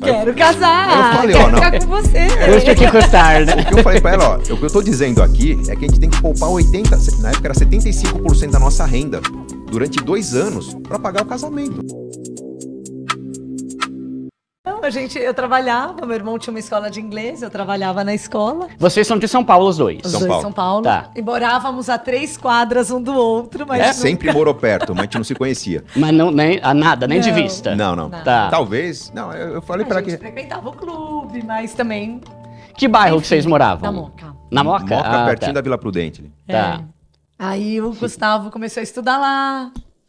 Quero casar, eu falei, quero ó, não. ficar com você. Custe o que custar, né? O que eu falei pra ela, ó, o que eu tô dizendo aqui é que a gente tem que poupar 80, na época era 75% da nossa renda durante 2 anos pra pagar o casamento. Não, eu trabalhava, meu irmão tinha uma escola de inglês, eu trabalhava na escola. Vocês são de São Paulo, os dois. Os São dois Paulo. São Paulo. Tá. E morávamos a 3 quadras um do outro, mas nunca- Sempre morou perto, mas a gente não se conhecia. Mas não, nem, a nada, nem de Não. vista. Não. Nada. Tá. Talvez, não, eu falei a pra gente ela que... frequentava o clube, mas também Que bairro que Enfim, vocês moravam? na Moca. Na Moca? Moca, pertinho tá. da Vila Prudente. Tá. Aí o Gustavo começou a estudar lá.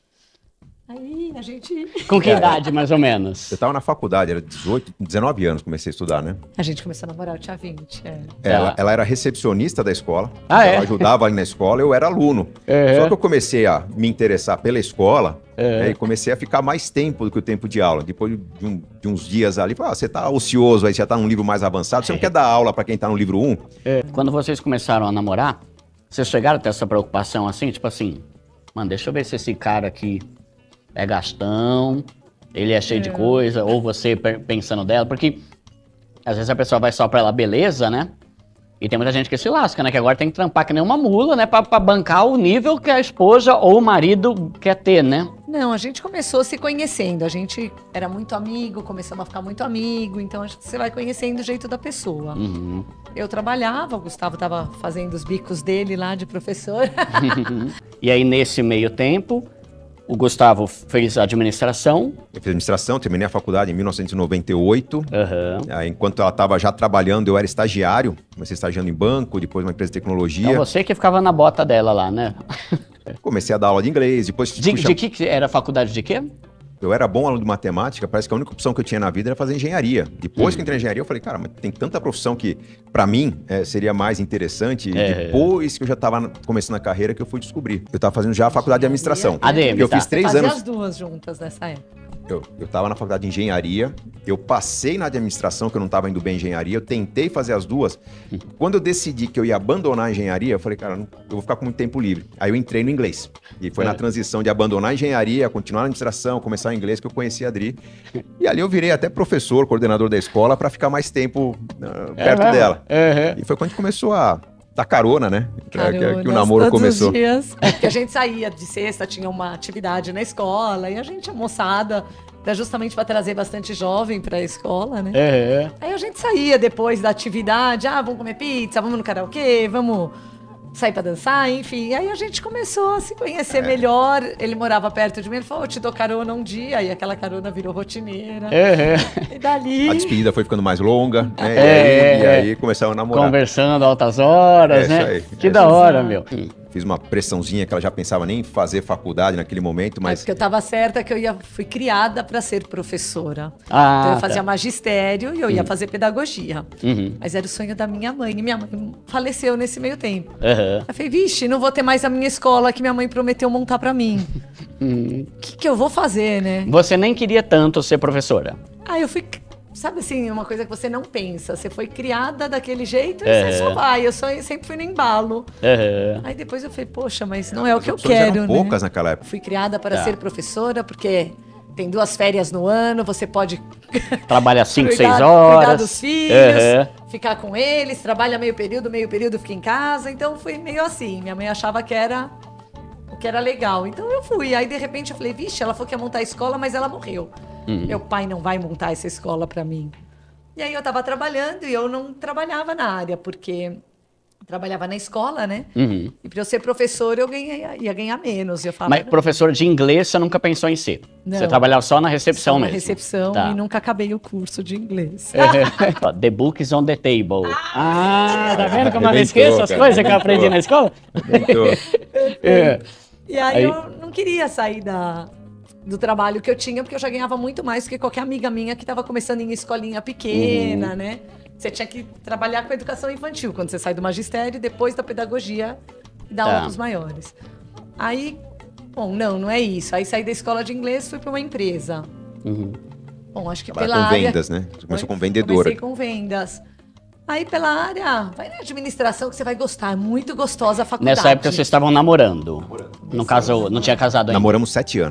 Aí a gente... Com que idade, mais ou menos? Eu tava na faculdade, era 19 anos comecei a estudar, né? A gente começou a namorar, eu tinha 20. Ela era recepcionista da escola, Ah, ela é? ajudava ali na escola, eu era aluno. É. Só que eu comecei a me interessar pela escola, né, e comecei a ficar mais tempo do que o tempo de aula. Depois de uns dias ali, falei, você tá ocioso aí, você já tá num livro mais avançado, você não quer dar aula pra quem tá no livro 1? Quando vocês começaram a namorar, vocês chegaram a ter essa preocupação assim, tipo assim, mano, deixa eu ver se esse cara aqui é gastão, ele é cheio de coisa, ou você pensando dela, porque às vezes a pessoa vai só pela beleza, né? E tem muita gente que se lasca, né? Que agora tem que trampar que nem uma mula, né? Pra bancar o nível que a esposa ou o marido quer ter, né? Não, a gente começou se conhecendo. A gente era muito amigo, começamos a ficar muito amigo. Então, acho que você vai conhecendo o jeito da pessoa. Uhum. Eu trabalhava, o Gustavo estava fazendo os bicos dele lá de professor. E aí, nesse meio tempo, o Gustavo fez administração. Eu fiz administração, terminei a faculdade em 1998. Aham. Aí, enquanto ela estava já trabalhando, eu era estagiário. Comecei estagiando em banco, depois uma empresa de tecnologia. Então você que ficava na bota dela lá, né? Comecei a dar aula de inglês, depois... De que era faculdade de quê? Eu era bom aluno de matemática, parece que a única opção que eu tinha na vida era fazer engenharia. Depois que eu entrei em engenharia, eu falei, cara, mas tem tanta profissão que, pra mim, seria mais interessante. Depois que eu já tava começando a carreira, que eu fui descobrir. Eu tava fazendo já a faculdade de administração. ADM, Eu tá. fiz 3 Fazia anos... as duas juntas nessa época. Eu tava na faculdade de engenharia, eu passei na administração, que eu não tava indo bem em engenharia, eu tentei fazer as duas. Quando eu decidi que eu ia abandonar a engenharia, eu falei, cara, eu vou ficar com muito tempo livre. Aí eu entrei no inglês. E foi na transição de abandonar a engenharia, continuar na administração, começar o inglês, que eu conheci a Adri. E ali eu virei até professor, coordenador da escola, para ficar mais tempo perto dela. E foi quando a gente começou a dar carona, né? Que o namoro todos começou. Os dias. Porque a gente saía de sexta, tinha uma atividade na escola, e a gente, a moçada, era justamente para trazer bastante jovem para a escola, né? Aí a gente saía depois da atividade, vamos comer pizza, vamos no karaokê, vamos sair para dançar, enfim. Aí a gente começou a se conhecer melhor. Ele morava perto de mim, ele falou, eu te dou carona um dia, aí aquela carona virou rotineira. E dali... A despedida foi ficando mais longa, né? E aí começaram a namorar. Conversando altas horas, né? Isso aí. Que da hora, meu. Fiz uma pressãozinha que ela já pensava nem em fazer faculdade naquele momento, mas... Porque eu estava certa que fui criada para ser professora. Ah, então eu fazia tá. magistério e eu ia fazer pedagogia. Mas era o sonho da minha mãe. E minha mãe faleceu nesse meio tempo. Eu falei, vixe, não vou ter mais a minha escola que minha mãe prometeu montar para mim. O que eu vou fazer, né? Você nem queria tanto ser professora. Aí eu fui... Sabe assim, uma coisa que você não pensa. Você foi criada daquele jeito e você só vai. Eu sempre fui no embalo. Aí depois eu falei, poxa, mas não é o que eu quero, eram né? poucas naquela época. Fui criada para ser professora, porque tem 2 férias no ano, você pode... Trabalha 5, 6 cuidar horas. dos filhos, ficar com eles, trabalha meio período fica em casa. Então foi meio assim. Minha mãe achava que era o que era legal. Então eu fui. Aí de repente eu falei, vixe, ela falou que ia montar a escola, mas ela morreu. Meu pai não vai montar essa escola para mim. E aí eu estava trabalhando e eu não trabalhava na área, porque eu trabalhava na escola, né? E para eu ser professora eu ia ganhar menos. Eu falava, Mas professor de inglês você nunca pensou em ser? Não. Você trabalhava só na recepção só na mesmo? recepção Tá. e nunca acabei o curso de inglês. Ó, The book is on the table. Tá vendo como eu não Arrebentou, esqueço as cara, coisas que eu aprendi arrebentou. na escola? E aí Aí- eu não queria sair do trabalho que eu tinha, porque eu já ganhava muito mais do que qualquer amiga minha que estava começando em escolinha pequena, né? Você tinha que trabalhar com educação infantil, quando você sai do magistério, depois da pedagogia e dar aula pros maiores. Aí, bom, não é isso. Aí saí da escola de inglês, fui para uma empresa. Bom, acho que Trabalha pela com área... vendas, né? Você começou como vendedora. Comecei com vendas. Aí pela área, vai na administração que você vai gostar. É muito gostosa a faculdade. Nessa época vocês estavam namorando. No caso, não tinha casado ainda. Namoramos 7 anos.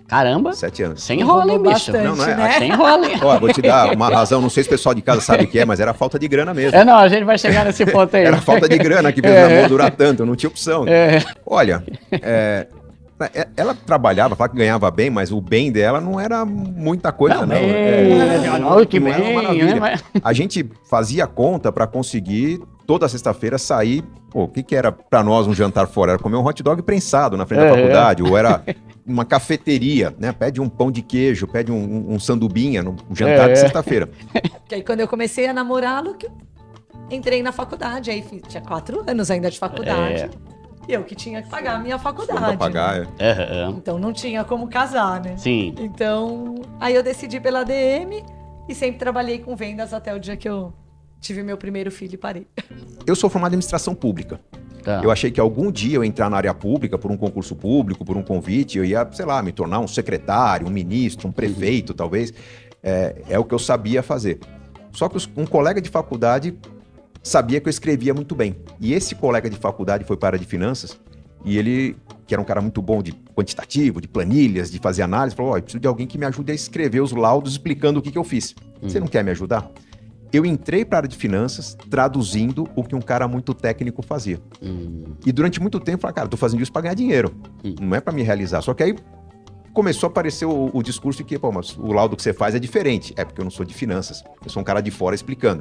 Caramba. 7 anos. Sem enrola, hein, bicho? Bastante, Não, não é? né? Sem enrola, hein? Ó, vou te dar uma razão, não sei se o pessoal de casa sabe o que é, mas era falta de grana mesmo. Não, a gente vai chegar nesse ponto aí. Era falta de grana que fez o namoro durar tanto, não tinha opção. Olha, ela trabalhava, falava que ganhava bem, mas o bem dela não era muita coisa, não. Que Não era uma bem, maravilha. né? A gente fazia conta para conseguir toda sexta-feira sair. Pô, o que que era para nós um jantar fora? Era comer um hot dog prensado na frente da faculdade, ou era uma cafeteria, né? Pede um pão de queijo, pede um sandubinha no jantar de sexta-feira. Que aí quando eu comecei a namorá-lo, que eu entrei na faculdade. Aí tinha 4 anos ainda de faculdade. E eu que tinha que pagar a minha faculdade. Pra pagar, né? Então não tinha como casar, né? Sim. Então, aí eu decidi pela ADM e sempre trabalhei com vendas até o dia que eu tive meu primeiro filho e parei. Eu sou formado em administração pública. Tá. Eu achei que algum dia eu ia entrar na área pública por um concurso público, por um convite, eu ia, sei lá, me tornar um secretário, um ministro, um prefeito, talvez. É o que eu sabia fazer. Só que um colega de faculdade sabia que eu escrevia muito bem. E esse colega de faculdade foi para a área de finanças, e ele, que era um cara muito bom de quantitativo, de planilhas, de fazer análise, falou, eu preciso de alguém que me ajude a escrever os laudos explicando o que eu fiz. Você não quer me ajudar? Eu entrei para a área de finanças traduzindo o que um cara muito técnico fazia. E durante muito tempo, eu falei, cara, tô fazendo isso para ganhar dinheiro. Não é para me realizar. Só que aí começou a aparecer o discurso de que, pô, mas o laudo que você faz é diferente. É porque eu não sou de finanças. Eu sou um cara de fora explicando.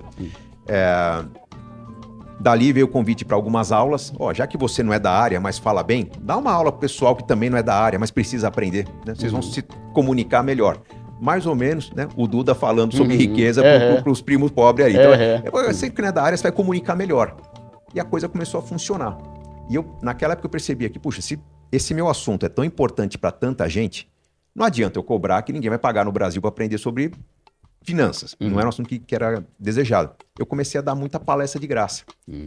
Dali veio o convite para algumas aulas. Já que você não é da área, mas fala bem, dá uma aula pro pessoal que também não é da área, mas precisa aprender. Né? Vocês vão se comunicar melhor. Mais ou menos, né? O Duda falando sobre riqueza para os primos pobres aí. Então, você que não é da área, você vai comunicar melhor. E a coisa começou a funcionar. E eu, naquela época, eu percebia que, puxa, se esse meu assunto é tão importante para tanta gente, não adianta eu cobrar que ninguém vai pagar no Brasil para aprender sobre finanças. Não era um assunto que era desejado. Eu comecei a dar muita palestra de graça.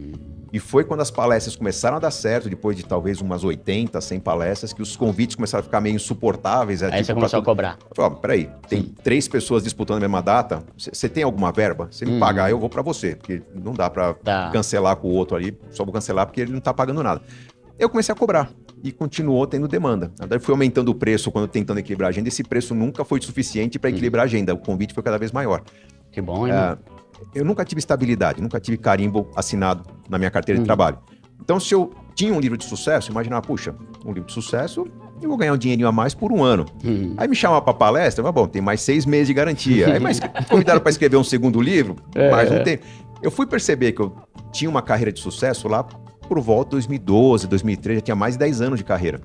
E foi quando as palestras começaram a dar certo, depois de talvez umas 80, 100 palestras, que os convites começaram a ficar meio insuportáveis. Aí você começou a cobrar. Eu falei, peraí, tem 3 pessoas disputando a mesma data, você tem alguma verba? Se me pagar, eu vou para você, porque não dá para cancelar com o outro ali, só vou cancelar porque ele não tá pagando nada. Eu comecei a cobrar e continuou tendo demanda. Na verdade, fui aumentando o preço quando tentando equilibrar a agenda. Esse preço nunca foi suficiente para equilibrar a agenda. O convite foi cada vez maior. Que bom, hein? Eu nunca tive estabilidade, nunca tive carimbo assinado na minha carteira de trabalho. Então, se eu tinha um livro de sucesso, imaginava, puxa, um livro de sucesso, eu vou ganhar um dinheirinho a mais por um ano. Aí me chamava para palestra, mas bom, tem mais 6 meses de garantia. Aí mas convidaram para escrever um segundo livro, mais um tempo. Eu fui perceber que eu tinha uma carreira de sucesso lá por volta de 2012, 2013, já tinha mais de 10 anos de carreira.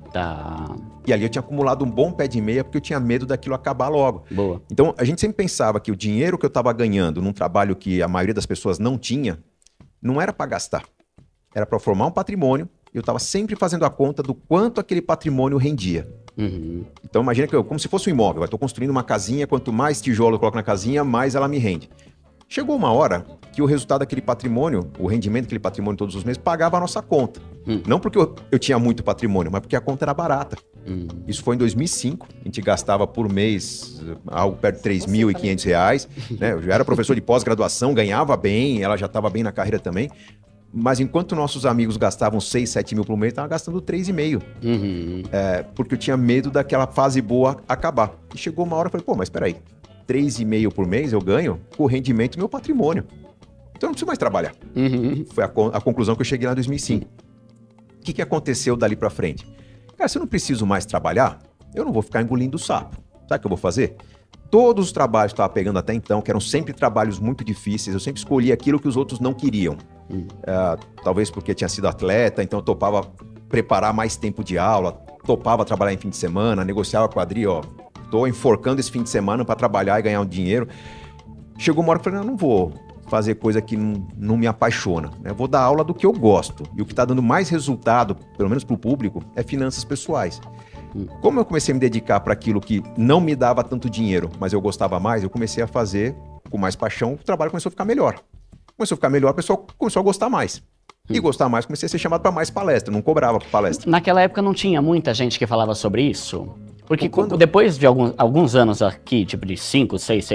E ali eu tinha acumulado um bom pé de meia porque eu tinha medo daquilo acabar logo. Boa. Então, a gente sempre pensava que o dinheiro que eu estava ganhando num trabalho que a maioria das pessoas não tinha, não era para gastar. Era para formar um patrimônio. Eu estava sempre fazendo a conta do quanto aquele patrimônio rendia. Então, imagina que como se fosse um imóvel. Eu estou construindo uma casinha, quanto mais tijolo eu coloco na casinha, mais ela me rende. Chegou uma hora que o resultado daquele patrimônio, o rendimento daquele patrimônio todos os meses, pagava a nossa conta. Não porque eu tinha muito patrimônio, mas porque a conta era barata. Isso foi em 2005. A gente gastava por mês algo perto de R$3.500. Né? Eu já era professor de pós-graduação, ganhava bem, ela já estava bem na carreira também. Mas enquanto nossos amigos gastavam 6, 7 mil por mês, eu estava gastando 3,5. Porque eu tinha medo daquela fase boa acabar. E chegou uma hora e falei, pô, mas peraí. 3,5 por mês eu ganho com o rendimento do meu patrimônio. Então eu não preciso mais trabalhar. Foi a conclusão que eu cheguei lá em 2005. O que aconteceu dali pra frente? Cara, se eu não preciso mais trabalhar, eu não vou ficar engolindo sapo. Sabe o que eu vou fazer? Todos os trabalhos que eu estava pegando até então, que eram sempre trabalhos muito difíceis, eu sempre escolhi aquilo que os outros não queriam. Talvez porque tinha sido atleta, então eu topava preparar mais tempo de aula, topava trabalhar em fim de semana, negociava quadrilha, tô enforcando esse fim de semana para trabalhar e ganhar um dinheiro. Chegou uma hora que eu falei, não vou fazer coisa que não me apaixona. Né? Eu vou dar aula do que eu gosto. E o que está dando mais resultado, pelo menos para o público, é finanças pessoais. Como eu comecei a me dedicar para aquilo que não me dava tanto dinheiro, mas eu gostava mais, eu comecei a fazer com mais paixão, o trabalho começou a ficar melhor. Começou a ficar melhor, o pessoal começou a gostar mais. E gostar mais, comecei a ser chamado para mais palestra, não cobrava por palestra. Naquela época não tinha muita gente que falava sobre isso? Porque depois de alguns anos aqui, tipo de 5, 6, sei lá,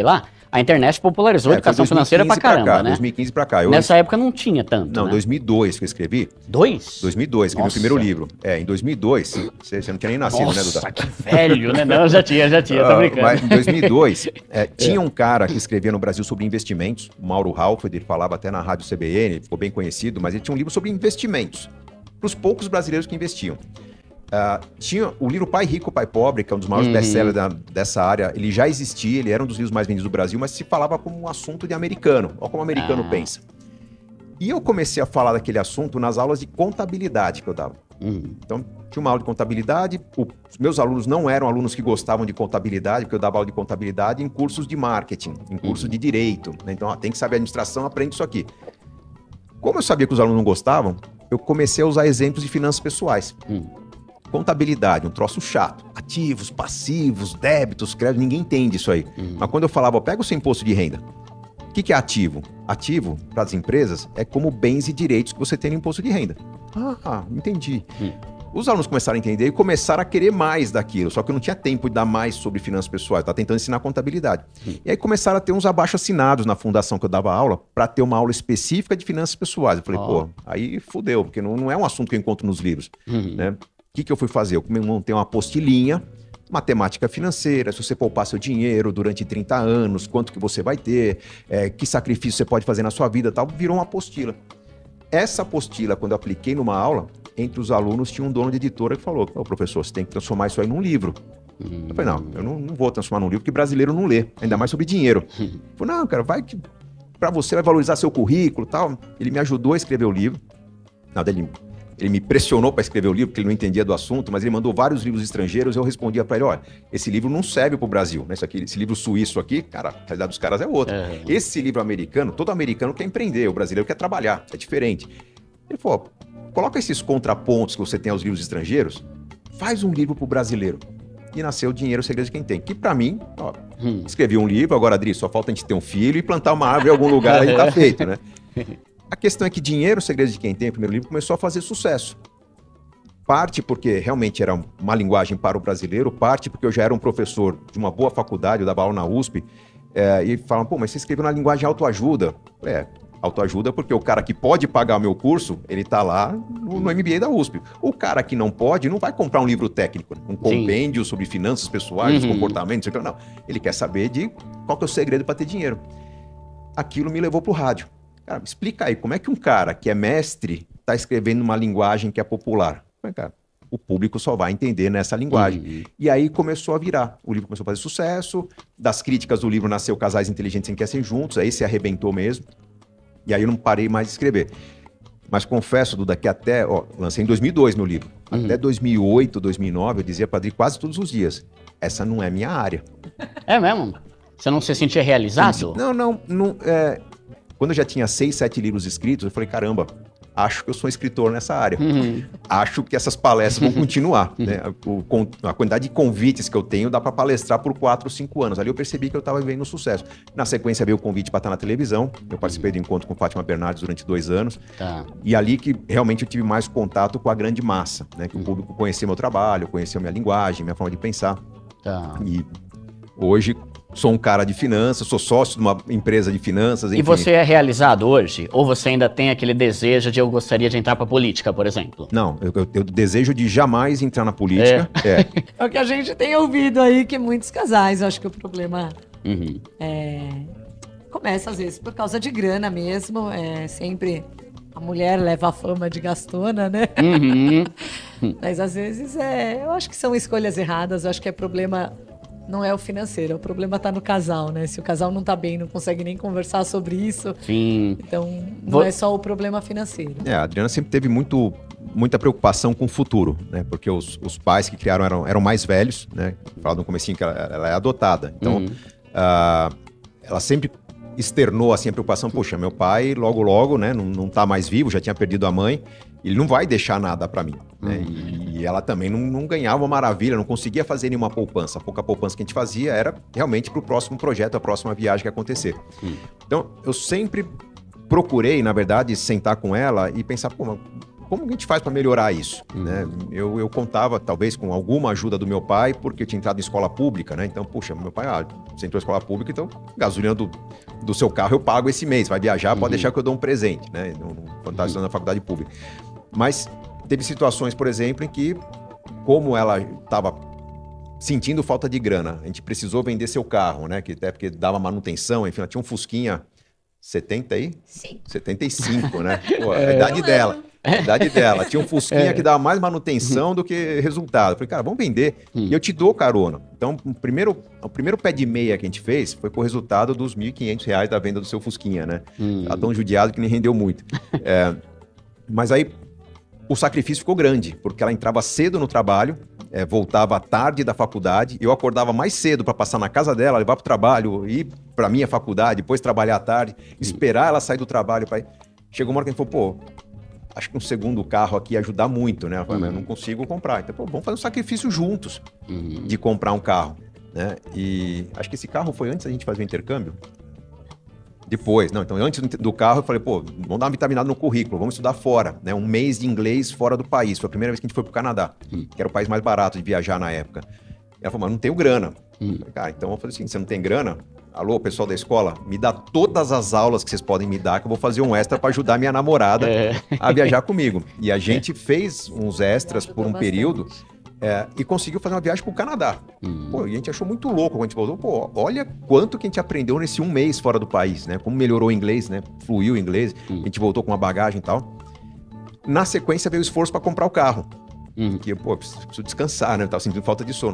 A internet popularizou a educação financeira pra caramba, né? 2015 pra cá. Nessa época não tinha tanto, Não, né? 2002 que eu escrevi. 2002, escrevi o primeiro livro. Em 2002, você não tinha nem nascido, né, Duda? Nossa, que velho, né? Não, já tinha, tô brincando. Mas em 2002, tinha um cara que escrevia no Brasil sobre investimentos, o Mauro Halford, ele falava até na rádio CBN, ele ficou bem conhecido, mas ele tinha um livro sobre investimentos, para os poucos brasileiros que investiam. Tinha o livro Pai Rico, Pai Pobre, que é um dos maiores best-sellers dessa área. Ele já existia, ele era um dos livros mais vendidos do Brasil, mas se falava como um assunto de americano. Olha como o americano pensa. E eu comecei a falar daquele assunto nas aulas de contabilidade que eu dava. Então, tinha uma aula de contabilidade. Os meus alunos não eram alunos que gostavam de contabilidade, porque eu dava aula de contabilidade em cursos de marketing, em cursos de direito, né? Então, tem que saber administração, aprende isso aqui. Como eu sabia que os alunos não gostavam, eu comecei a usar exemplos de finanças pessoais. Contabilidade, um troço chato. Ativos, passivos, débitos, créditos, ninguém entende isso aí. Mas quando eu falava, pega o seu imposto de renda. O que é ativo? Ativo, para as empresas, é como bens e direitos que você tem no imposto de renda. Entendi. Os alunos começaram a entender e começaram a querer mais daquilo, só que eu não tinha tempo de dar mais sobre finanças pessoais, eu estava tentando ensinar contabilidade. E aí começaram a ter uns abaixo-assinados na fundação que eu dava aula, para ter uma aula específica de finanças pessoais. Eu falei, aí fudeu, porque não é um assunto que eu encontro nos livros, né? O que eu fui fazer? Eu montei uma apostilinha, matemática financeira, se você poupar seu dinheiro durante 30 anos, quanto que você vai ter, que sacrifício você pode fazer na sua vida, tal, virou uma apostila. Essa apostila, quando eu apliquei numa aula, entre os alunos tinha um dono de editora que falou, professor, você tem que transformar isso aí num livro. Eu falei, não, eu não vou transformar num livro, porque brasileiro não lê, ainda mais sobre dinheiro. Eu falei, não, cara, vai que pra você vai valorizar seu currículo e tal. Ele me ajudou a escrever o livro. Ele me pressionou para escrever o livro, porque ele não entendia do assunto, mas ele mandou vários livros estrangeiros e eu respondia para ele, olha, esse livro não serve para o Brasil, né? Esse livro suíço aqui, cara, a realidade dos caras é outra. Esse livro americano, todo americano quer empreender, o brasileiro quer trabalhar, é diferente. Ele falou, coloca esses contrapontos que você tem aos livros estrangeiros, faz um livro para o brasileiro. E nasceu o Dinheiro, o Segredo de Quem Tem. Que para mim, escrevi um livro, agora, Adri, só falta a gente ter um filho e plantar uma árvore em algum lugar, aí tá feito, né? A questão é que Dinheiro, o Segredo de Quem Tem, o primeiro livro, começou a fazer sucesso. Parte porque realmente era uma linguagem para o brasileiro, parte porque eu já era um professor de uma boa faculdade, eu dava aula na USP, e falavam, mas você escreveu na linguagem autoajuda. Autoajuda porque o cara que pode pagar o meu curso, ele tá lá no MBA da USP. O cara que não pode, não vai comprar um livro técnico, um compêndio sobre finanças pessoais, comportamentos, não. Ele quer saber de qual que é o segredo para ter dinheiro. Aquilo me levou pro rádio. Cara, explica aí, como é que um cara que é mestre está escrevendo uma linguagem que é popular? Cara, o público só vai entender nessa linguagem. E aí começou a virar. O livro começou a fazer sucesso, das críticas do livro nasceu Casais Inteligentes Sem Querer Ser Juntos, aí se arrebentou mesmo. E aí eu não parei mais de escrever. Mas confesso, Duda, que até... lancei em 2002 meu livro. Até 2008, 2009, eu dizia para Adri quase todos os dias, essa não é minha área. É mesmo? Você não se sentia realizado? Não. Quando eu já tinha 6, 7 livros escritos, eu falei, caramba, acho que eu sou escritor nessa área. Acho que essas palestras vão continuar. Né? A quantidade de convites que eu tenho dá para palestrar por 4, 5 anos. Ali eu percebi que eu estava vivendo um sucesso. Na sequência veio o convite para estar na televisão. Eu participei do encontro com Fátima Bernardes durante 2 anos. E ali que realmente eu tive mais contato com a grande massa. Né? Que o público conhecia meu trabalho, conhecia minha linguagem, minha forma de pensar. E hoje... sou um cara de finanças, sou sócio de uma empresa de finanças, enfim. E você é realizado hoje? Ou você ainda tem aquele desejo de eu gostaria de entrar pra política, por exemplo? Não, eu desejo de jamais entrar na política. É o que a gente tem ouvido aí, que muitos casais, eu acho que o problema começa às vezes por causa de grana mesmo, sempre a mulher leva a fama de gastona, né? Mas às vezes eu acho que são escolhas erradas, eu acho que é problema... não é o financeiro, o problema tá no casal, né? Se o casal não tá bem, não consegue nem conversar sobre isso. Então, não é só o problema financeiro. A Adriana sempre teve muita preocupação com o futuro, né? Porque os pais que criaram eram mais velhos, né? Falava no comecinho que ela é adotada. Então, ela sempre externou assim a preocupação, poxa, meu pai logo, né? Não tá mais vivo, já tinha perdido a mãe. Ele não vai deixar nada para mim, né? E ela também não ganhava uma maravilha, não conseguia fazer nenhuma poupança. A pouca poupança que a gente fazia era realmente para o próximo projeto, a próxima viagem que ia acontecer. Então, eu sempre procurei, na verdade, sentar com ela e pensar, como a gente faz para melhorar isso? Né? Eu contava, talvez, com alguma ajuda do meu pai, porque eu tinha entrado em escola pública, né? Então, puxa, meu pai, você entrou em escola pública, então gasolina do seu carro eu pago esse mês. Vai viajar, pode deixar que eu dou um presente, né? Quando estava estudando na faculdade pública. Mas teve situações, por exemplo, em que, como ela estava sentindo falta de grana, a gente precisou vender seu carro, né? Que até porque dava manutenção, enfim, ela tinha um Fusquinha 70 aí? Sim. 75, né? Pô, a idade dela. A idade dela. Tinha um Fusquinha que dava mais manutenção do que resultado. Eu falei, cara, vamos vender e eu te dou carona. Então, o primeiro pé de meia que a gente fez foi com o resultado dos R$ 1.500 da venda do seu Fusquinha, né? Tá tão judiado que nem rendeu muito. Mas aí o sacrifício ficou grande, porque ela entrava cedo no trabalho, voltava à tarde da faculdade, eu acordava mais cedo para passar na casa dela, levar para o trabalho, ir para minha faculdade, depois trabalhar à tarde, esperar ela sair do trabalho. Chegou uma hora que a gente falou, pô, acho que um segundo carro aqui ia ajudar muito, né? Ela falou, mas eu não consigo comprar. Então, pô, vamos fazer um sacrifício juntos de comprar um carro, né? E acho que esse carro foi antes da gente fazer o intercâmbio. Depois, não, então antes do carro eu falei, pô, vamos dar uma vitaminada no currículo, vamos estudar fora, né? Um mês de inglês fora do país. Foi a primeira vez que a gente foi pro Canadá, que era o país mais barato de viajar na época. Ela falou, mas não tenho grana. Eu falei, cara, então eu falei assim, você não tem grana? Alô, pessoal da escola, me dá todas as aulas que vocês podem me dar, que eu vou fazer um extra para ajudar minha namorada a viajar comigo. E a gente fez uns extras por um período e conseguiu fazer uma viagem pro Canadá. Pô, e a gente achou muito louco quando a gente voltou. Pô, olha quanto que a gente aprendeu nesse um mês fora do país, né? Como melhorou o inglês, né? Fluiu o inglês. A gente voltou com uma bagagem e tal. Na sequência veio o esforço para comprar o carro. Que, pô, preciso descansar, né? Eu tava sentindo falta de sono.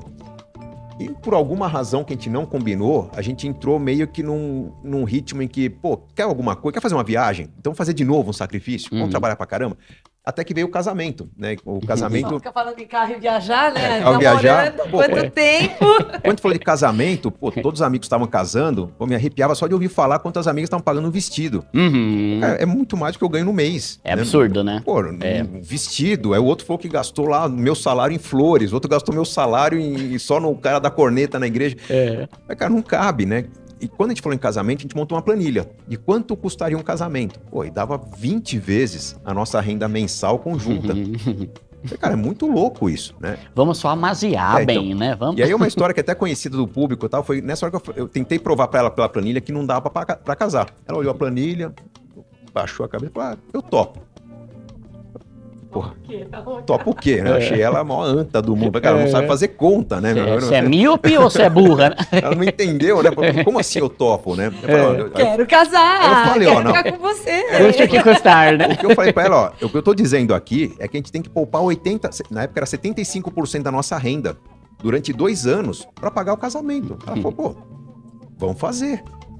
E por alguma razão que a gente não combinou, a gente entrou meio que num ritmo em que, pô, quer alguma coisa? Quer fazer uma viagem? Então vamos fazer de novo um sacrifício? Vamos trabalhar pra caramba? Até que veio o casamento, né? O casamento... Só fica falando em carro e viajar, né? Ao viajar... Pô, quanto tempo? Quando falou de casamento, pô, todos os amigos estavam casando, pô, me arrepiava só de ouvir falar quantas amigas estavam pagando um vestido. Cara, é muito mais do que eu ganho no mês. É, né? Absurdo, né? Pô, um vestido. Aí o outro falou que gastou lá meu salário em flores, o outro gastou meu salário só no cara da corneta na igreja. Mas, cara, não cabe, né? E quando a gente falou em casamento, a gente montou uma planilha de quanto custaria um casamento. Pô, e dava 20 vezes a nossa renda mensal conjunta. Cara, é muito louco isso, né? Vamos só amaziar bem, então, né? Vamos. E aí uma história que é até conhecida do público e tal, foi nessa hora que eu tentei provar pra ela pela planilha que não dava pra casar. Ela olhou a planilha, baixou a cabeça e falou, eu topo. Porra, topa o quê? Né? Eu achei ela a maior anta do mundo. Cara, ela não sabe fazer conta, né? Você é míope ou você é burra? Né? Ela não entendeu, né? Como assim eu topo, né? Quero casar, eu falei, quero ficar com você. Custe o que custar, né? O que eu falei pra ela, o que eu tô dizendo aqui é que a gente tem que poupar 80%, na época era 75% da nossa renda, durante 2 anos, pra pagar o casamento. Ela falou, pô, vamos fazer.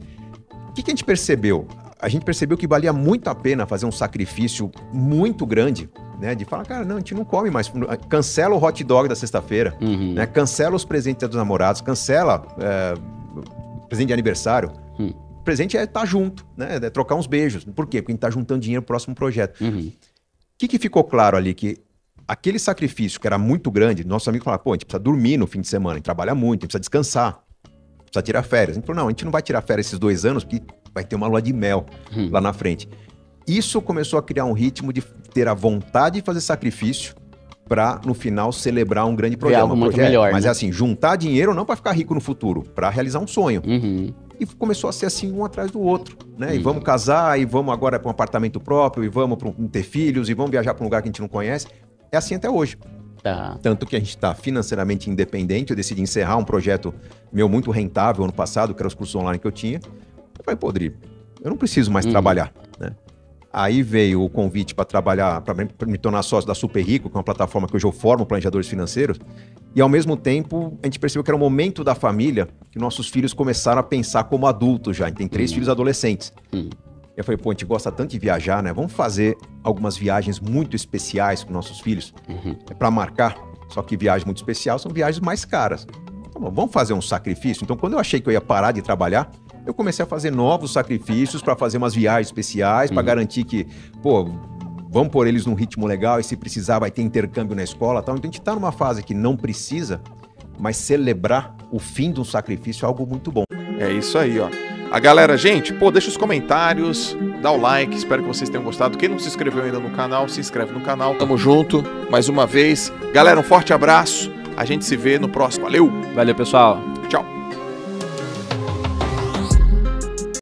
O que a gente percebeu? A gente percebeu que valia muito a pena fazer um sacrifício muito grande, né? De falar, cara, não, a gente não come mais. Cancela o hot dog da sexta-feira, né? Cancela os presentes dos namorados, cancela presente de aniversário. O presente é estar junto, né? É trocar uns beijos. Por quê? Porque a gente está juntando dinheiro pro próximo projeto. O que ficou claro ali? Que aquele sacrifício que era muito grande, nosso amigo falava, pô, a gente precisa dormir no fim de semana, a gente trabalha muito, a gente precisa descansar, precisa tirar férias. A gente falou, não, a gente não vai tirar férias esses 2 anos, porque vai ter uma lua de mel lá na frente. Isso começou a criar um ritmo de ter a vontade de fazer sacrifício para, no final, celebrar um grande projeto. Algo muito melhor, mas né? é assim, juntar dinheiro não para ficar rico no futuro, para realizar um sonho. E começou a ser assim, um atrás do outro, né? E vamos casar, e vamos agora para um apartamento próprio, e vamos ter filhos, e vamos viajar para um lugar que a gente não conhece. É assim até hoje. Tá. Tanto que a gente está financeiramente independente. Eu decidi encerrar um projeto meu muito rentável ano passado, que era os cursos online que eu tinha. Eu falei, pô, Dri, eu não preciso mais trabalhar, né? Aí veio o convite para trabalhar, para me tornar sócio da Super Rico, que é uma plataforma que hoje eu formo planejadores financeiros. E ao mesmo tempo, a gente percebeu que era o momento da família que nossos filhos começaram a pensar como adultos já. A gente tem 3 filhos adolescentes. Eu falei, pô, a gente gosta tanto de viajar, né? Vamos fazer algumas viagens muito especiais com nossos filhos. Para marcar. Só que viagens muito especiais são viagens mais caras. Então, vamos fazer um sacrifício? Então, quando eu achei que eu ia parar de trabalhar, eu comecei a fazer novos sacrifícios para fazer umas viagens especiais, para garantir que, pô, vamos pôr eles num ritmo legal e se precisar vai ter intercâmbio na escola e tal. Então a gente está numa fase que não precisa, mas celebrar o fim de um sacrifício é algo muito bom. É isso aí, ó. A galera, gente, pô, deixa os comentários, dá o like, espero que vocês tenham gostado. Quem não se inscreveu ainda no canal, se inscreve no canal. Tamo junto, mais uma vez. Galera, um forte abraço. A gente se vê no próximo. Valeu! Valeu, pessoal.